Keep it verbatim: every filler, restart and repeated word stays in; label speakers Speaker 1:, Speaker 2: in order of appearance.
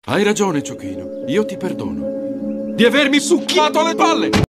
Speaker 1: Hai ragione, Ciocchino. Io ti perdono. Di avermi succhiato le palle!